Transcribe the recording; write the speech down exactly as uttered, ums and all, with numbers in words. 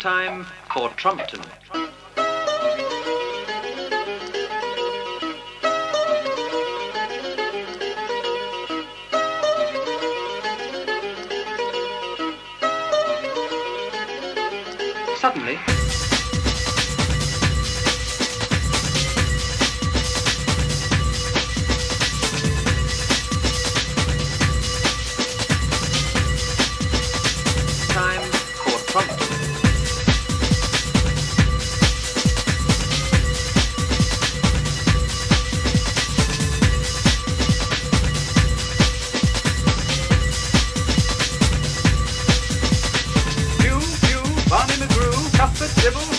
Time for Trumpton. Suddenly, time for Trumpton. Pew, pew, Barney McGrew, Cuthbert Dibble,